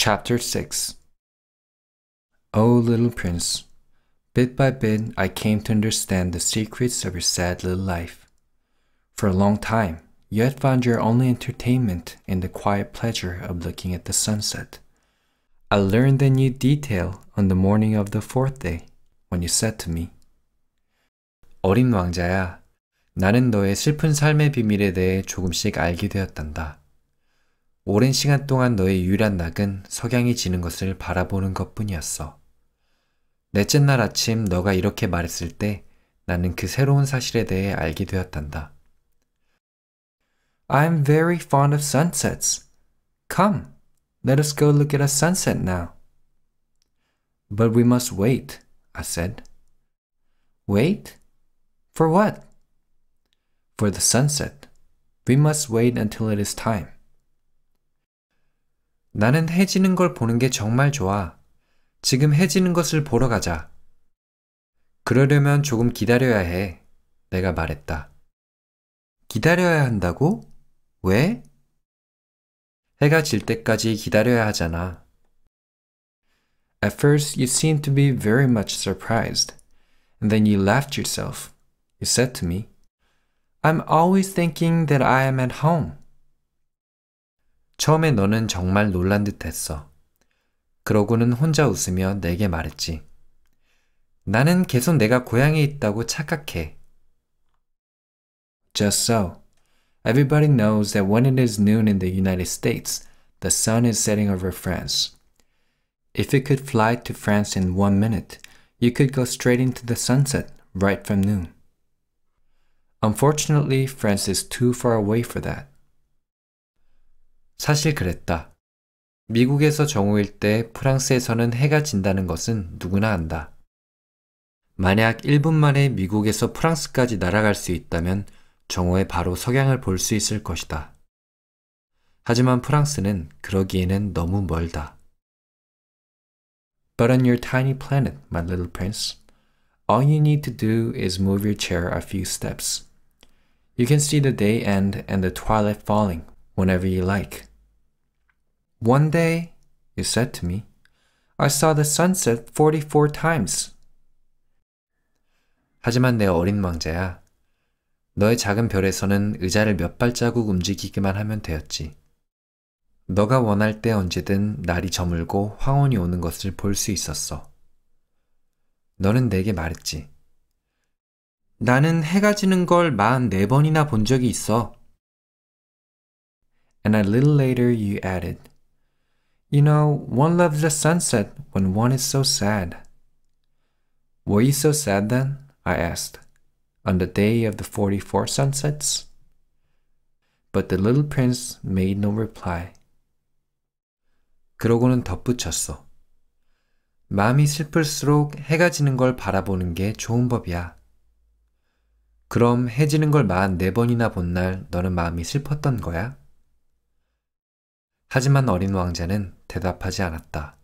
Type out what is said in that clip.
Chapter 6 O little prince, bit by bit I came to understand the secrets of your sad little life. For a long time, you had found your only entertainment in the quiet pleasure of looking at the sunset. I learned a new detail on the morning of the fourth day when you said to me, 어린 왕자야, 나는 너의 슬픈 삶의 비밀에 대해 조금씩 알게 되었단다. 오랜 시간 동안 너의 유일한 낙은 석양이 지는 것을 바라보는 것뿐이었어. 넷째 날 아침 너가 이렇게 말했을 때 나는 그 새로운 사실에 대해 알게 되었단다. I'm very fond of sunsets. Come, let us go look at a sunset now. But we must wait, I said. Wait? For what? For the sunset. We must wait until it is time. 나는 해 지는 걸 보는 게 정말 좋아. 지금 해 지는 것을 보러 가자. 그러려면 조금 기다려야 해. 내가 말했다. 기다려야 한다고? 왜? 해가 질 때까지 기다려야 하잖아. At first you seemed to be very much surprised, and then you laughed yourself. You said to me, I'm always thinking that I am at home. 처음에 너는 정말 놀란 듯 했어. 그러고는 혼자 웃으며 내게 말했지. 나는 계속 내가 고향에 있다고 착각해. Just so. Everybody knows that when it is noon in the United States, the sun is setting over France. If you could fly to France in 1 minute, you could go straight into the sunset right from noon. Unfortunately, France is too far away for that. 사실 그랬다. 미국에서 정오일 때 프랑스에서는 해가 진다는 것은 누구나 안다. 만약 1분 만에 미국에서 프랑스까지 날아갈 수 있다면 정오에 바로 석양을 볼 수 있을 것이다. 하지만 프랑스는 그러기에는 너무 멀다. But on your tiny planet, my little prince, all you need to do is move your chair a few steps. You can see the day end and the twilight falling whenever you like. One day, you said to me, I saw the sunset 44 times. 하지만 내 어린 왕자야, 너의 작은 별에서는 의자를 몇 발자국 움직이기만 하면 되었지. 너가 원할 때 언제든 날이 저물고 황혼이 오는 것을 볼 수 있었어. 너는 내게 말했지. 나는 해가 지는 걸 44번이나 본 적이 있어. And a little later you added, You know, one loves the sunset when one is so sad. Were you so sad then? I asked. On the day of the 44 sunsets? But the little prince made no reply. 그러고는 덧붙였어. 마음이 슬플수록 해가 지는 걸 바라보는 게 좋은 법이야. 그럼 해 지는 걸 44번이나 본 날 너는 마음이 슬펐던 거야? 하지만 어린 왕자는 대답하지 않았다.